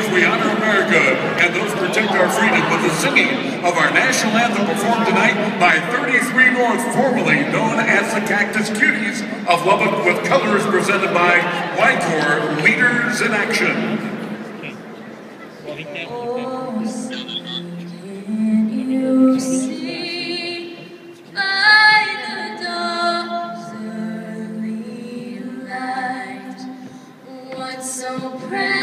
we honor America and those protect our freedom with the singing of our national anthem performed tonight by 33 North, formerly known as the Cactus Cuties of Lubbock, with colors presented by Y-Corps Leaders in Action. So proud.